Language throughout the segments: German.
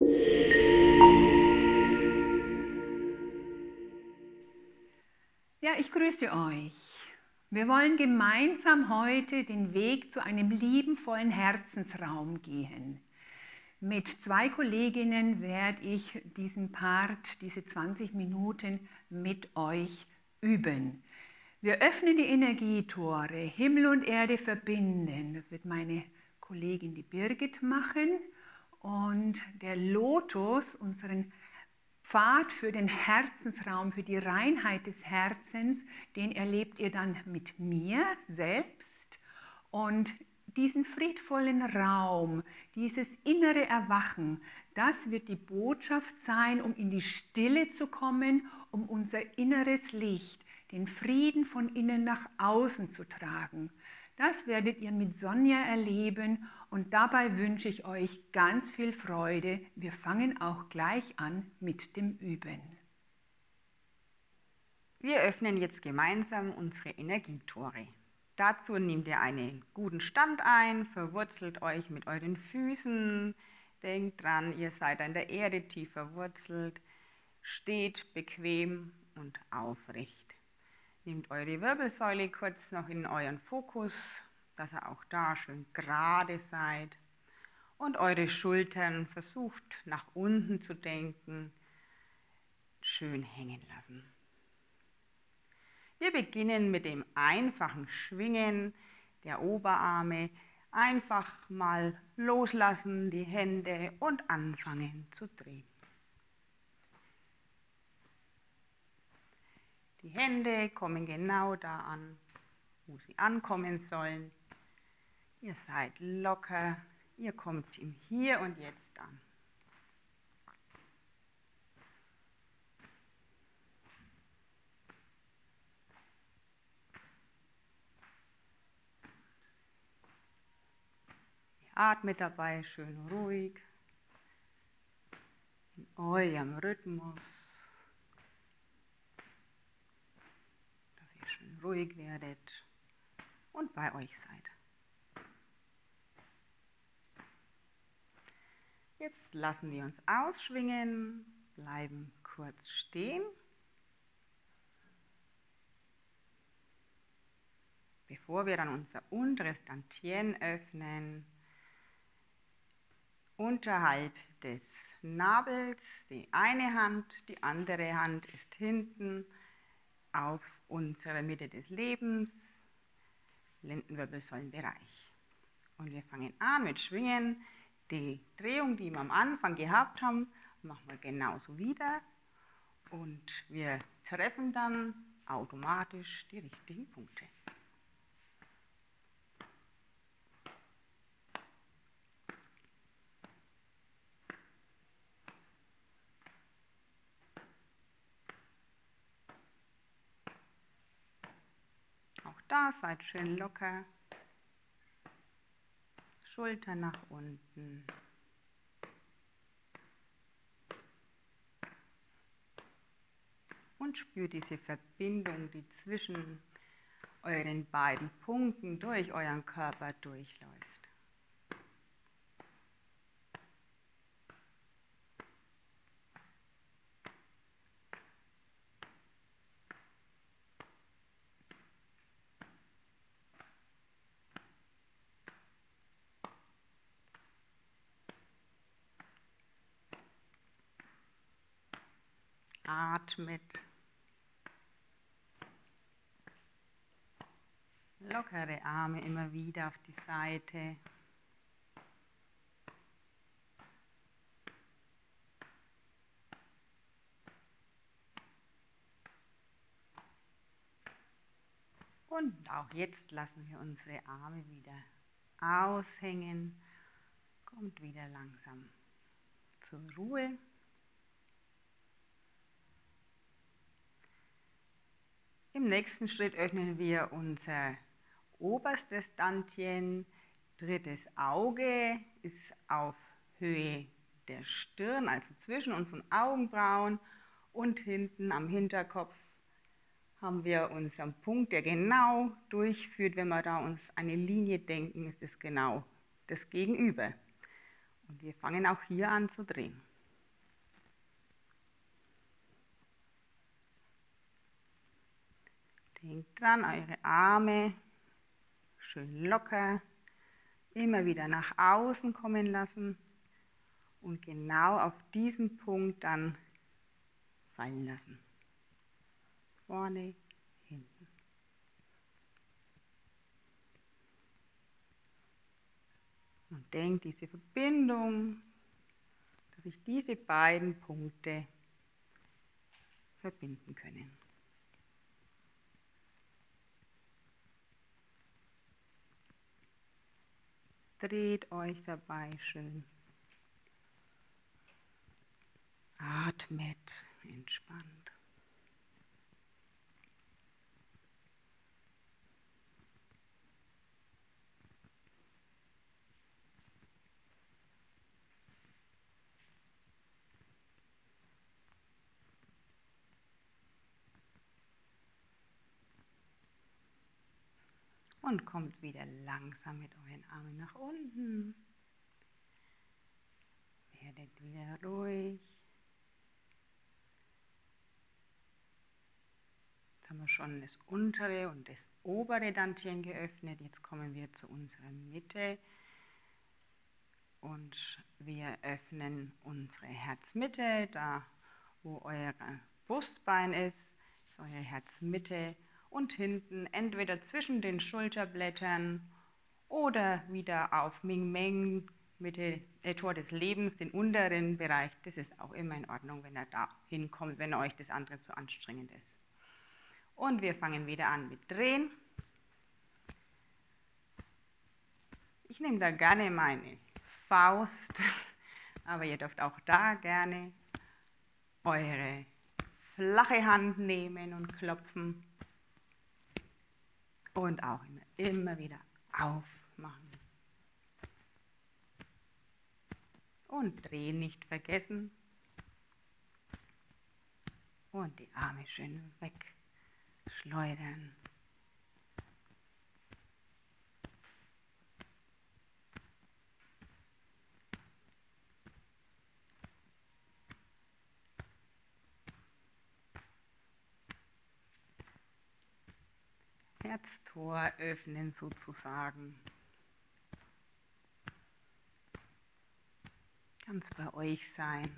Ja, ich grüße euch. Wir wollen gemeinsam heute den Weg zu einem liebenvollen Herzensraum gehen. Mit 2 Kolleginnen werde ich diesen Part, diese 20 Minuten mit euch üben. Wir öffnen die Energietore, Himmel und Erde verbinden. Das wird meine Kollegin die Birgit machen. Und der Lotus, unseren Pfad für den Herzensraum, für die Reinheit des Herzens, den erlebt ihr dann mit mir selbst. Und diesen friedvollen Raum, dieses innere Erwachen, das wird die Botschaft sein, um in die Stille zu kommen, um unser inneres Licht, den Frieden von innen nach außen zu tragen. Das werdet ihr mit Sonja erleben und dabei wünsche ich euch ganz viel Freude. Wir fangen auch gleich an mit dem Üben. Wir öffnen jetzt gemeinsam unsere Energietore. Dazu nehmt ihr einen guten Stand ein, verwurzelt euch mit euren Füßen, denkt dran, ihr seid an der Erde tief verwurzelt, steht bequem und aufrecht. Nehmt eure Wirbelsäule kurz noch in euren Fokus, dass ihr auch da schön gerade seid. Und eure Schultern versucht nach unten zu denken, schön hängen lassen. Wir beginnen mit dem einfachen Schwingen der Oberarme. Einfach mal loslassen, die Hände und anfangen zu drehen. Die Hände kommen genau da an, wo sie ankommen sollen. Ihr seid locker, ihr kommt im Hier und Jetzt an. Ihr atmet dabei schön ruhig, in eurem Rhythmus, dass ihr schön ruhig werdet und bei euch seid. Jetzt lassen wir uns ausschwingen, bleiben kurz stehen. Bevor wir dann unser unteres Dantian öffnen, unterhalb des Nabels die eine Hand, die andere Hand ist hinten auf unserer Mitte des Lebens, Lendenwirbelsäulenbereich. Und wir fangen an mit Schwingen. Die Drehung, die wir am Anfang gehabt haben, machen wir genauso wieder. Und wir treffen dann automatisch die richtigen Punkte. Auch da seid schön locker. Schultern nach unten. Und spürt diese Verbindung, die zwischen euren beiden Punkten durch euren Körper durchläuft. Atmet. Lockere Arme immer wieder auf die Seite. Und auch jetzt lassen wir unsere Arme wieder aushängen. Kommt wieder langsam zur Ruhe. Im nächsten Schritt öffnen wir unser oberstes Dantian. Drittes Auge ist auf Höhe der Stirn, also zwischen unseren Augenbrauen, und hinten am Hinterkopf haben wir unseren Punkt, der genau durchführt. Wenn wir da uns eine Linie denken, ist es genau das Gegenüber. Und wir fangen auch hier an zu drehen. Denkt dran, eure Arme schön locker, immer wieder nach außen kommen lassen und genau auf diesen Punkt dann fallen lassen. Vorne, hinten. Und denkt diese Verbindung, dass sich diese beiden Punkte verbinden können. Dreht euch dabei schön. Atmet entspannt. Und kommt wieder langsam mit euren Armen nach unten. Werdet wieder ruhig. Jetzt haben wir schon das untere und das obere Dantian geöffnet. Jetzt kommen wir zu unserer Mitte. Und wir öffnen unsere Herzmitte, da wo euer Brustbein ist eure Herzmitte. Und hinten entweder zwischen den Schulterblättern oder wieder auf Ming Meng, Mitte, Tor des Lebens, den unteren Bereich. Das ist auch immer in Ordnung, wenn ihr da hinkommt, wenn euch das andere zu anstrengend ist. Und wir fangen wieder an mit Drehen. Ich nehme da gerne meine Faust, aber ihr dürft auch da gerne eure flache Hand nehmen und klopfen. Und auch immer wieder aufmachen. Und drehen nicht vergessen. Und die Arme schön wegschleudern. Herztor öffnen sozusagen. Ganz bei euch sein.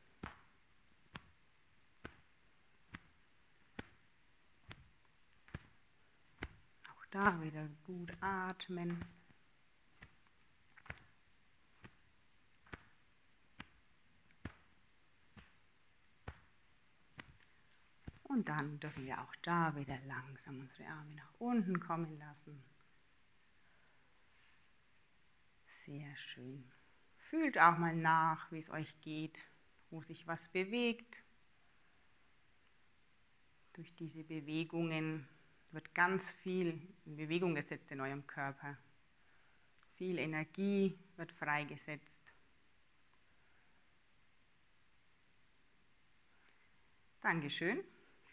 Auch da wieder gut atmen. Und dann dürfen wir auch da wieder langsam unsere Arme nach unten kommen lassen. Sehr schön. Fühlt auch mal nach, wie es euch geht, wo sich was bewegt. Durch diese Bewegungen wird ganz viel in Bewegung gesetzt in eurem Körper. Viel Energie wird freigesetzt. Dankeschön.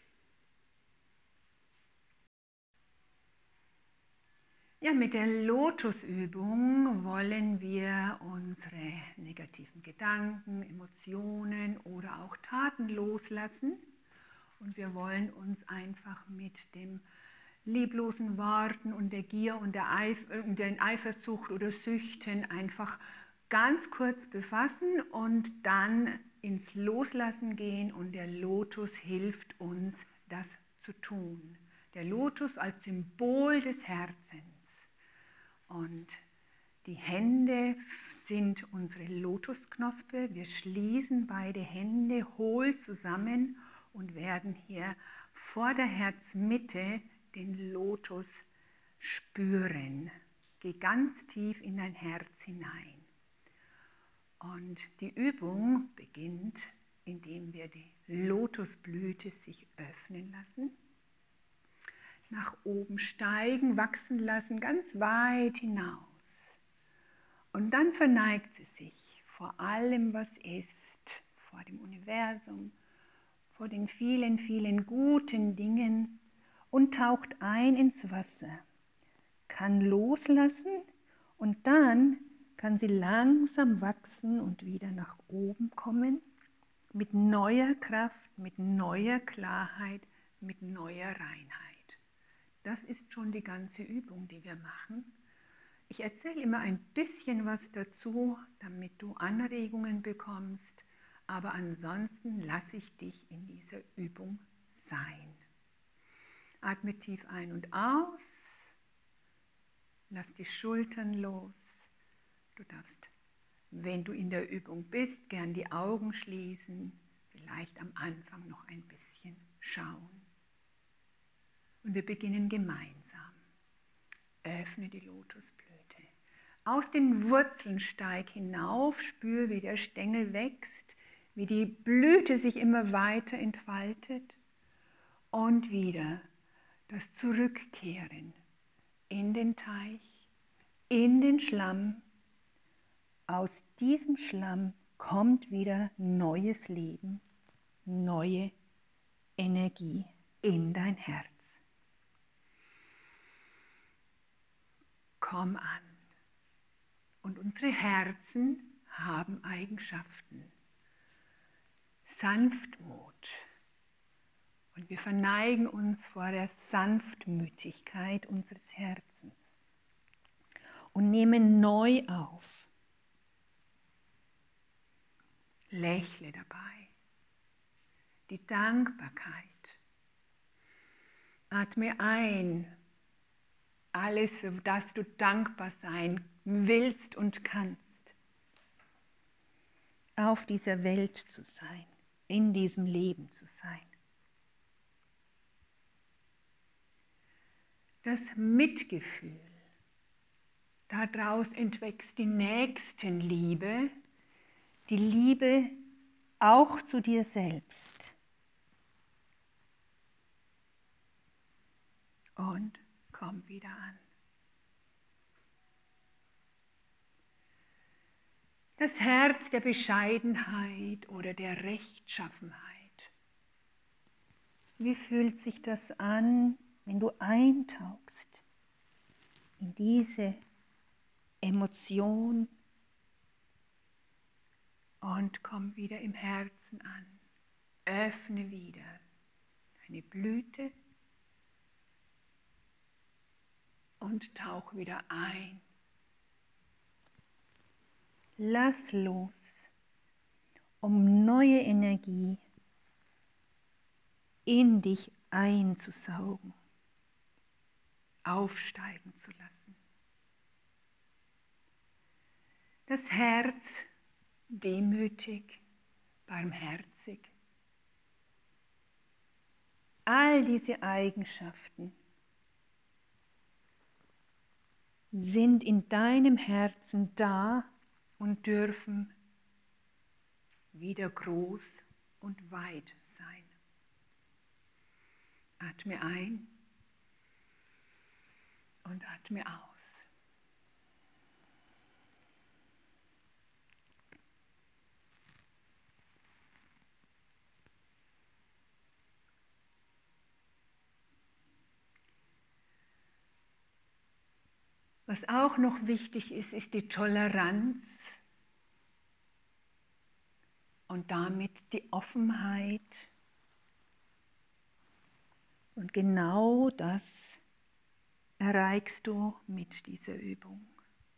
Ja, mit der Lotusübung wollen wir unsere negativen Gedanken, Emotionen oder auch Taten loslassen. Und wir wollen uns einfach mit dem lieblosen Worten und der Gier und der Eifersucht oder Süchten einfach ganz kurz befassen und dann ins Loslassen gehen. Und der Lotus hilft uns, das zu tun. Der Lotus als Symbol des Herzens. Und die Hände sind unsere Lotusknospe. Wir schließen beide Hände hohl zusammen und werden hier vor der Herzmitte den Lotus spüren. Geh ganz tief in dein Herz hinein. Und die Übung beginnt, indem wir die Lotusblüte sich öffnen lassen. Nach oben steigen, wachsen lassen, ganz weit hinaus. Und dann verneigt sie sich vor allem, was ist, vor dem Universum, vor den vielen, vielen guten Dingen und taucht ein ins Wasser, kann loslassen und dann kann sie langsam wachsen und wieder nach oben kommen, mit neuer Kraft, mit neuer Klarheit, mit neuer Reinheit. das ist schon die ganze Übung, die wir machen. Ich erzähle immer ein bisschen was dazu, damit du Anregungen bekommst, aber ansonsten lasse ich dich in dieser Übung sein. Atme tief ein und aus, lass die Schultern los. Du darfst, wenn du in der Übung bist, gern die Augen schließen, vielleicht am Anfang noch ein bisschen schauen. Und wir beginnen gemeinsam. Öffne die Lotusblüte. Aus den Wurzeln steig hinauf, spür, wie der Stängel wächst, wie die Blüte sich immer weiter entfaltet und wieder das Zurückkehren in den Teich, in den Schlamm. Aus diesem Schlamm kommt wieder neues Leben, neue Energie in dein Herz. Komm an. Und unsere Herzen haben Eigenschaften. Sanftmut. Und wir verneigen uns vor der Sanftmütigkeit unseres Herzens und nehmen neu auf. Lächle dabei. Die Dankbarkeit. Atme ein. Alles, für das du dankbar sein willst und kannst. Auf dieser Welt zu sein, in diesem Leben zu sein. Das Mitgefühl. Daraus entwächst die Nächstenliebe, die Liebe auch zu dir selbst. Und komm wieder an. Das Herz der Bescheidenheit oder der Rechtschaffenheit. Wie fühlt sich das an, wenn du eintauchst in diese Emotion und komm wieder im Herzen an. Öffne wieder deine Blüte und tauch wieder ein. Lass los, um neue Energie in dich einzusaugen, aufsteigen zu lassen. Das Herz demütig, barmherzig. All diese Eigenschaften sind in deinem Herzen da und dürfen wieder groß und weit sein. Atme ein und atme aus. Was auch noch wichtig ist, ist die Toleranz und damit die Offenheit. Und genau das erreichst du mit dieser Übung.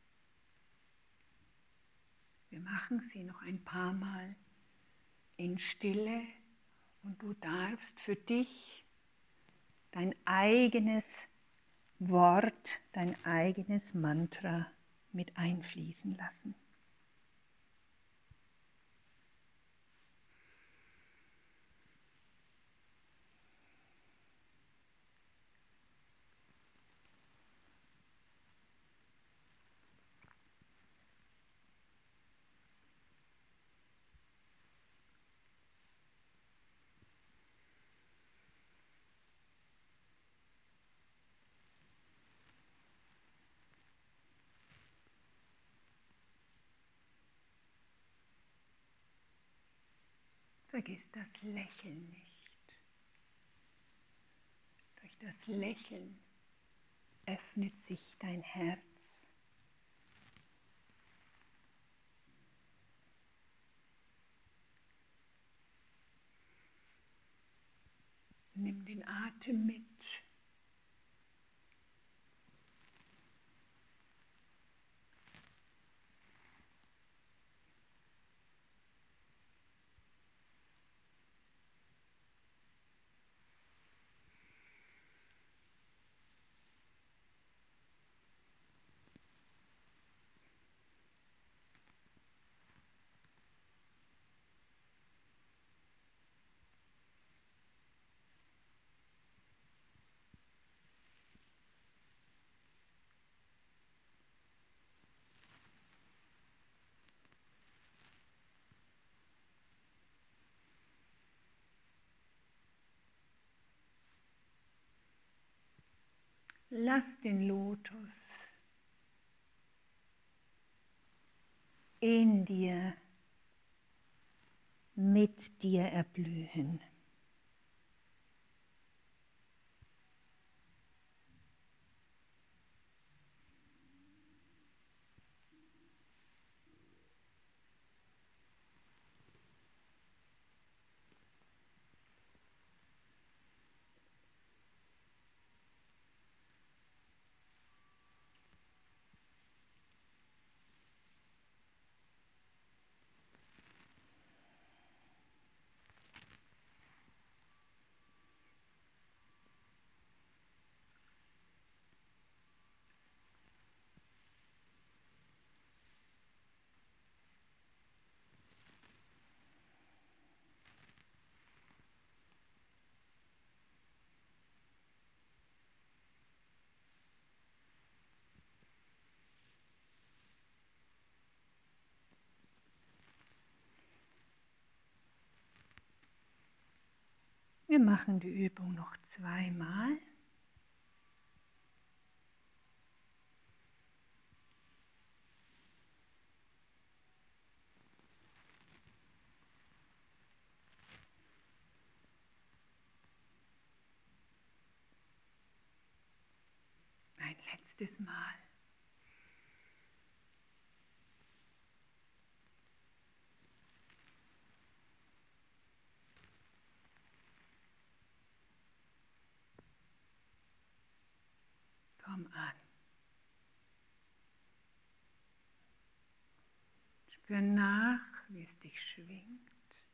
Wir machen sie noch ein paar Mal in Stille und du darfst für dich dein eigenes Wort, dein eigenes Mantra mit einfließen lassen. Vergiss das Lächeln nicht. Durch das Lächeln öffnet sich dein Herz. Nimm den Atem mit Lass den Lotus in dir, mit dir erblühen. Wir machen die Übung noch zweimal. Ein letztes Mal. Komm an. Spür nach, wie es dich schwingt.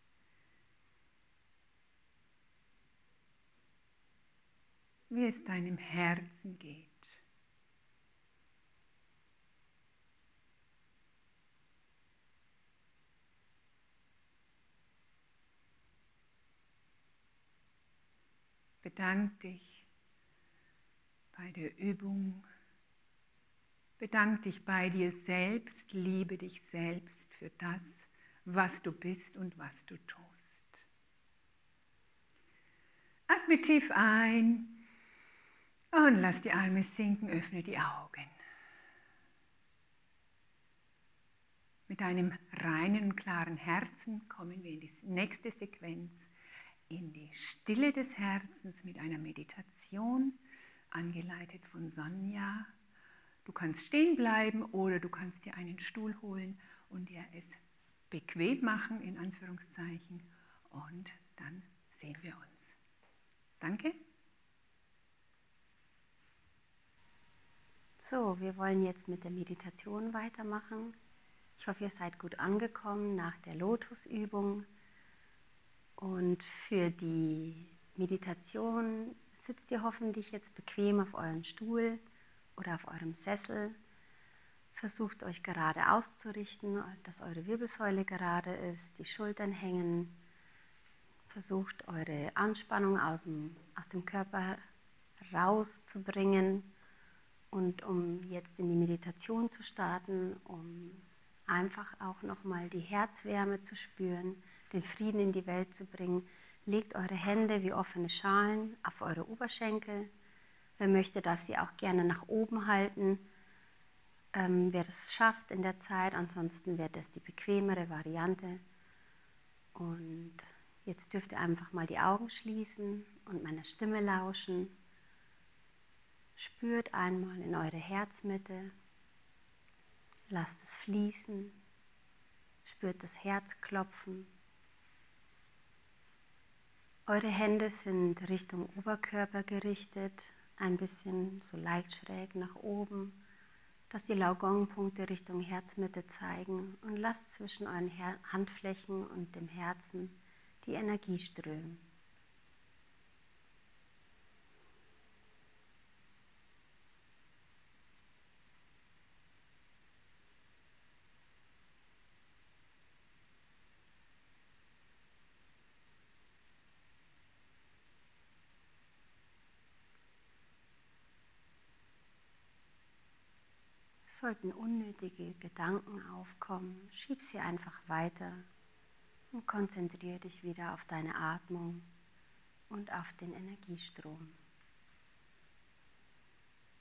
Wie es deinem Herzen geht. Bedank dich bei der Übung. Bedank dich bei dir selbst. Liebe dich selbst für das, was du bist und was du tust. Atme tief ein und lass die Arme sinken. Öffne die Augen. Mit einem reinen und klaren Herzen kommen wir in die nächste Sequenz, in die Stille des Herzens mit einer Meditation, angeleitet von Sonja. Du kannst stehen bleiben oder du kannst dir einen Stuhl holen und dir es bequem machen, in Anführungszeichen, und dann sehen wir uns. Danke. So, wir wollen jetzt mit der Meditation weitermachen. Ich hoffe, ihr seid gut angekommen nach der Lotusübung. Und für die Meditation sitzt ihr hoffentlich jetzt bequem auf eurem Stuhl oder auf eurem Sessel. Versucht euch gerade auszurichten, dass eure Wirbelsäule gerade ist, die Schultern hängen. Versucht eure Anspannung aus dem Körper rauszubringen. Und um jetzt in die Meditation zu starten, um einfach auch nochmal die Herzwärme zu spüren, den Frieden in die Welt zu bringen, legt eure Hände wie offene Schalen auf eure Oberschenkel. Wer möchte, darf sie auch gerne nach oben halten. Wer das schafft in der Zeit, ansonsten wäre das die bequemere Variante. Und jetzt dürft ihr einfach mal die Augen schließen und meiner Stimme lauschen. Spürt einmal in eure Herzmitte, lasst es fließen, spürt das Herz klopfen. Eure Hände sind Richtung Oberkörper gerichtet, ein bisschen so leicht schräg nach oben, dass die Laogong-Punkte Richtung Herzmitte zeigen, und lasst zwischen euren Handflächen und dem Herzen die Energie strömen. Sollten unnötige Gedanken aufkommen, schieb sie einfach weiter und konzentriere dich wieder auf deine Atmung und auf den Energiestrom.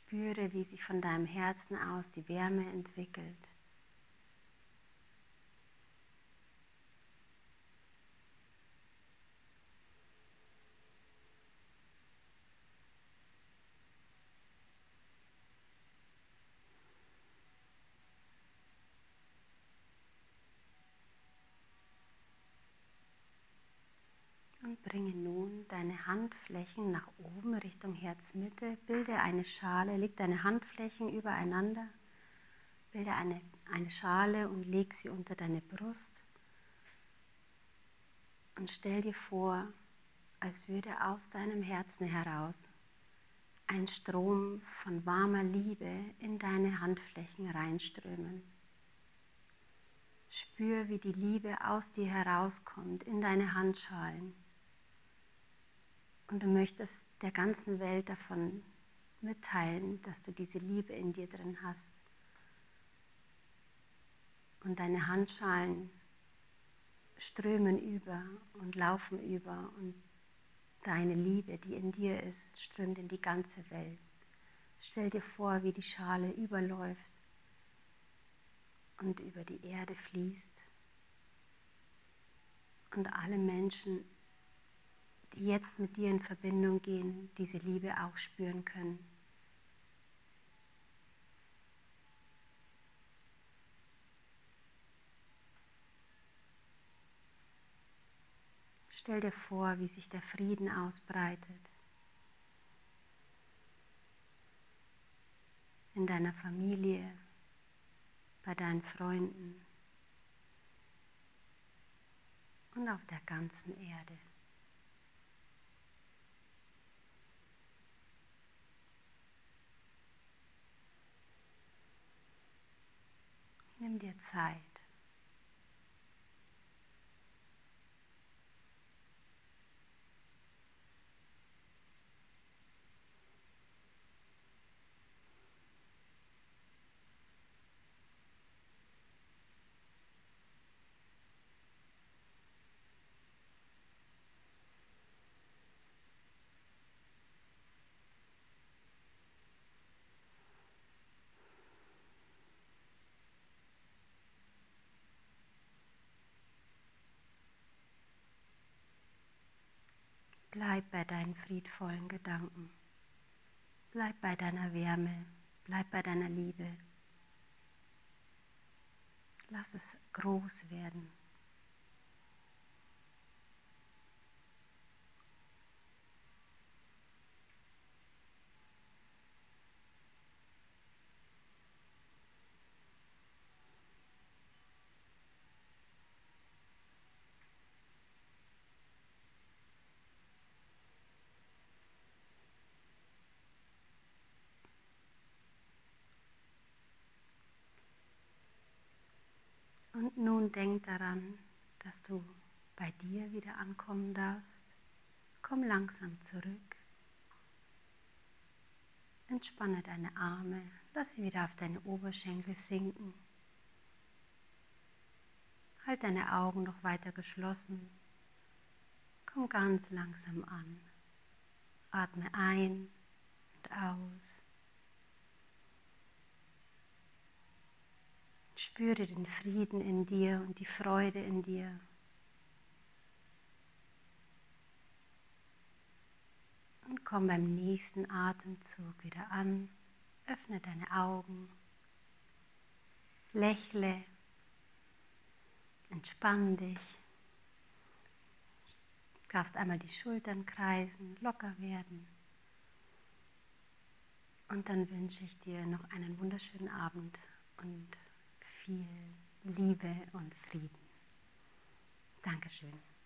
Spüre, wie sich von deinem Herzen aus die Wärme entwickelt. Und bringe nun deine Handflächen nach oben Richtung Herzmitte. Bilde eine Schale, leg deine Handflächen übereinander. Bilde eine Schale und leg sie unter deine Brust. Und stell dir vor, als würde aus deinem Herzen heraus ein Strom von warmer Liebe in deine Handflächen reinströmen. Spür, wie die Liebe aus dir herauskommt in deine Handschalen. Und du möchtest der ganzen Welt davon mitteilen, dass du diese Liebe in dir drin hast. Und deine Handschalen strömen über und laufen über und deine Liebe, die in dir ist, strömt in die ganze Welt. Stell dir vor, wie die Schale überläuft und über die Erde fließt und alle Menschen, die jetzt mit dir in Verbindung gehen, diese Liebe auch spüren können. Stell dir vor, wie sich der Frieden ausbreitet in deiner Familie, bei deinen Freunden und auf der ganzen Erde. Nimm dir Zeit. Bleib bei deinen friedvollen Gedanken. Bleib bei deiner Wärme. Bleib bei deiner Liebe. Lass es groß werden. Und nun denk daran, dass du bei dir wieder ankommen darfst. Komm langsam zurück. Entspanne deine Arme, lass sie wieder auf deine Oberschenkel sinken. Halt deine Augen noch weiter geschlossen. Komm ganz langsam an. Atme ein und aus. Spüre den Frieden in dir und die Freude in dir. Und komm beim nächsten Atemzug wieder an. Öffne deine Augen. Lächle. Entspann dich. Du darfst einmal die Schultern kreisen, locker werden. Und dann wünsche ich dir noch einen wunderschönen Abend und viel Liebe und Frieden. Dankeschön.